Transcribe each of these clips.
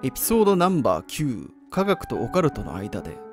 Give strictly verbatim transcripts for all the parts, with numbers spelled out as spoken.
エピソードナンバーきゅう、科学とオカルトの間で。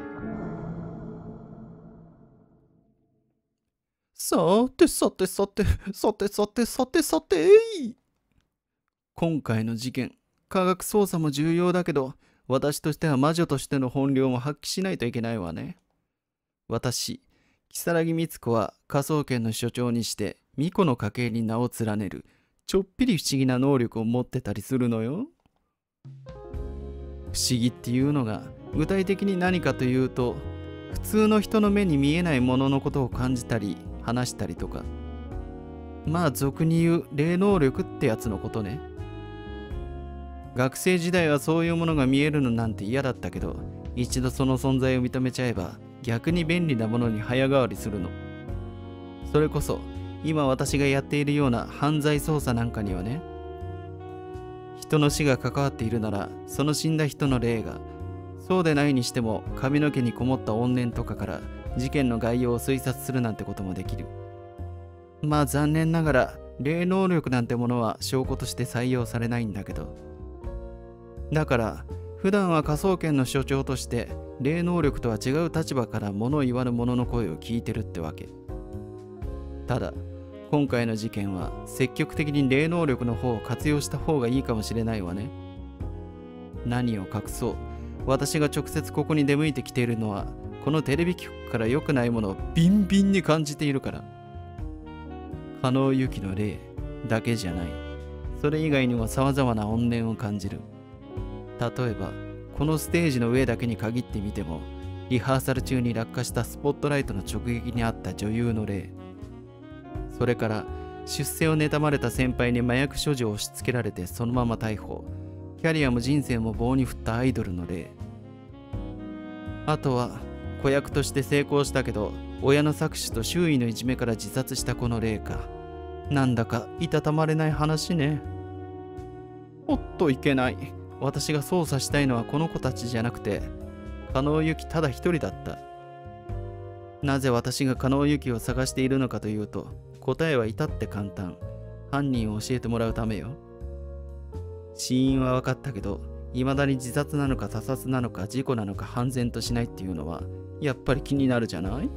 さてさてさてさてさてさてさて今回の事件、科学捜査も重要だけど、私としては魔女としての本領も発揮しないといけないわね。私、如月光子は科捜研の所長にして巫女の家系に名を連ねるちょっぴり不思議な能力を持ってたりするのよ。不思議っていうのが具体的に何かというと、普通の人の目に見えないもののことを感じたり話したりとか、まあ俗に言う霊能力ってやつのことね。学生時代はそういうものが見えるのなんて嫌だったけど、一度その存在を認めちゃえば逆に便利なものに早変わりするの。それこそ今私がやっているような犯罪捜査なんかにはね、人の死が関わっているならその死んだ人の霊が、そうでないにしても髪の毛にこもった怨念とかから事件の概要を推察するなんてこともできる。まあ残念ながら霊能力なんてものは証拠として採用されないんだけど、だから普段は科捜研の所長として霊能力とは違う立場から物言わぬ者の声を聞いてるってわけ。ただ今回の事件は積極的に霊能力の方を活用した方がいいかもしれないわね。何を隠そう、私が直接ここに出向いてきているのはこのテレビ局から良くないものをビンビンに感じているから。加納由紀の霊だけじゃない、それ以外にも様々な怨念を感じる。例えばこのステージの上だけに限ってみても、リハーサル中に落下したスポットライトの直撃にあった女優の霊、それから出世を妬まれた先輩に麻薬所持を押し付けられてそのまま逮捕、キャリアも人生も棒に振ったアイドルの霊、あとは子役として成功したけど親の搾取と周囲のいじめから自殺した子の霊か。なんだかいたたまれない話ね。おっといけない、私が捜査したいのはこの子たちじゃなくて加納由紀ただ一人だった。なぜ私が加納由紀を探しているのかというと、答えは至って簡単。犯人を教えてもらうためよ。死因は分かったけど、未だに自殺なのか他殺なのか事故なのか判然としないっていうのはやっぱり気になるじゃない？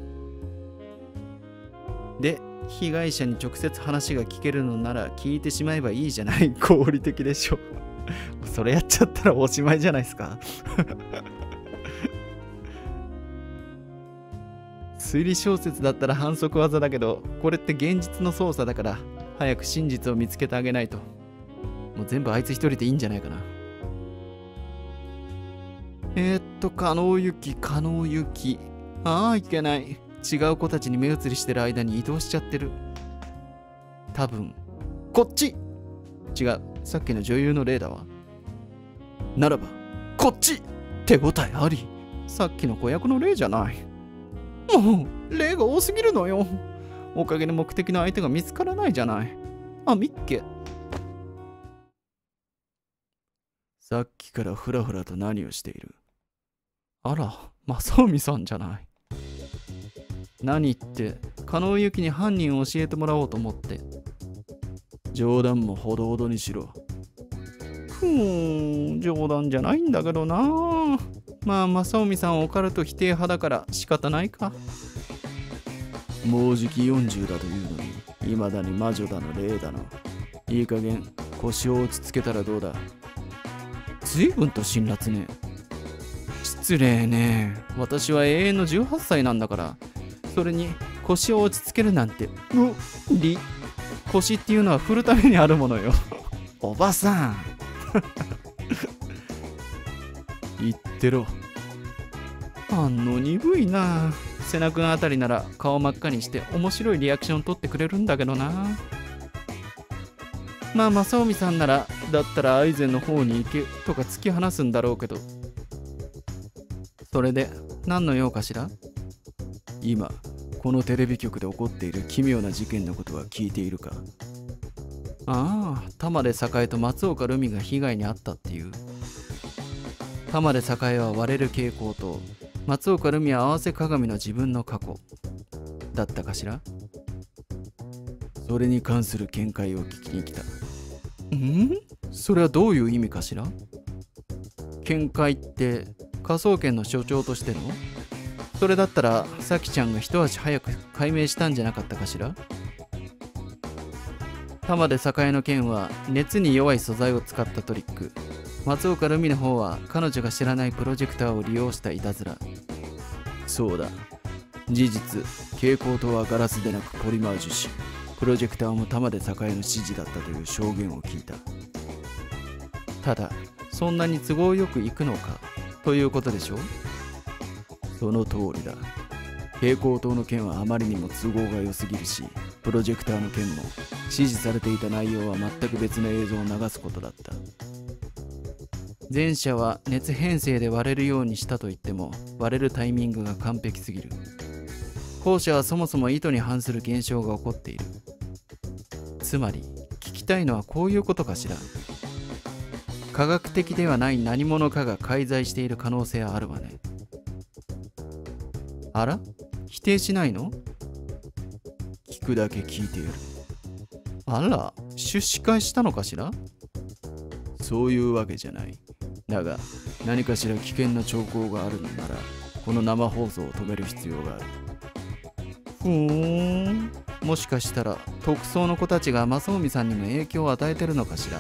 で、被害者に直接話が聞けるのなら聞いてしまえばいいじゃない。合理的でしょ。それやっちゃったらおしまいじゃないですか。推理小説だったら反則技だけど、これって現実の捜査だから早く真実を見つけてあげないと。もう全部あいつ一人でいいんじゃないかな。えー、っと加納由紀加納由紀ああいけない、違う子たちに目移りしてる間に移動しちゃってる。多分こっち。違う、さっきの女優の例だわ。ならばこっち。手応えあり。さっきの子役の例じゃない。もう例が多すぎるのよ。おかげで目的の相手が見つからないじゃない。あ、みっけ。さっきからふらふらと何をしている？あら、正臣さんじゃない。何って加納由紀に犯人を教えてもらおうと思って。冗談もほどほどにしろ。ふーん、冗談じゃないんだけどな。まあ正臣さんオカルト否定派だから仕方ないか。もうじきよんじゅうだというのに未だに魔女だの霊だの。いい加減腰を落ち着けたらどうだ。随分と辛辣ね。失礼ね。私は永遠のじゅうはっさいなんだから。それに腰を落ち着けるなんて無理。腰っていうのは振るためにあるものよ。おばさん。言ってろ。反応鈍いな。背中あたりなら顔真っ赤にして面白いリアクション取ってくれるんだけどな。まあ正臣さんならだったらアイゼンの方に行けとか突き放すんだろうけど。それで何の用かしら？今このテレビ局で起こっている奇妙な事件のことは聞いているか？ああ、玉出栄と松岡留美が被害に遭ったっていう。玉出栄は割れる傾向と、松岡留美は合わせ鏡の自分の過去だったかしら？それに関する見解を聞きに来た。ん？それはどういう意味かしら？ 見解って科捜研の所長としての？それだったらさきちゃんが一足早く解明したんじゃなかったかしら。玉出栄の件は熱に弱い素材を使ったトリック。松岡ルミの方は彼女が知らないプロジェクターを利用したいたずら。そうだ、事実蛍光灯はガラスでなくポリマージュし、プロジェクターも玉出栄の指示だったという証言を聞いた。ただそんなに都合よくいくのかということでしょう。その通りだ。蛍光灯の件はあまりにも都合が良すぎるし、プロジェクターの件も指示されていた内容は全く別の映像を流すことだった。前者は熱変性で割れるようにしたといっても割れるタイミングが完璧すぎる。後者はそもそも意図に反する現象が起こっている。つまり聞きたいのはこういうことかしら。科学的ではない何者かが介在している可能性はあるわね。あら、否定しないの？聞くだけ聞いてやる。あら、出資会したのかしら？そういうわけじゃない。だが何かしら危険な兆候があるのならこの生放送を止める必要がある。ふーん、もしかしたら特捜の子たちが正臣さんにも影響を与えてるのかしら。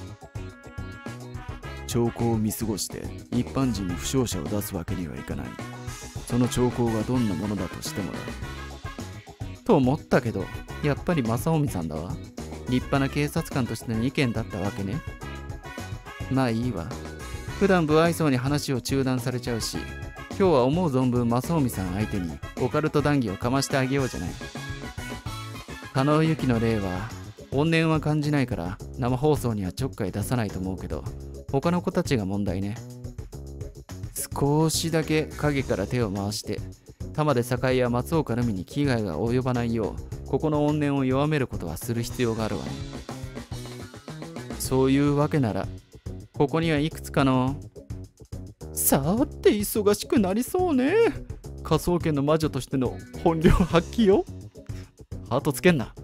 兆候を見過ごして一般人に負傷者を出すわけにはいかない。その兆候がどんなものだとしてもだ。と思ったけどやっぱり正臣さんだわ。立派な警察官としての意見だったわけね。まあいいわ。普段不愛想に話を中断されちゃうし、今日は思う存分正臣さん相手にオカルト談義をかましてあげようじゃない。加納由紀の例は怨念は感じないから生放送にはちょっかい出さないと思うけど、他の子たちが問題ね。少しだけ影から手を回して玉出栄や松岡ルミに危害が及ばないようここの怨念を弱めることはする必要があるわね。そういうわけならここにはいくつかのさて忙しくなりそうね。科捜研の魔女としての本領発揮よ。ハートつけんな。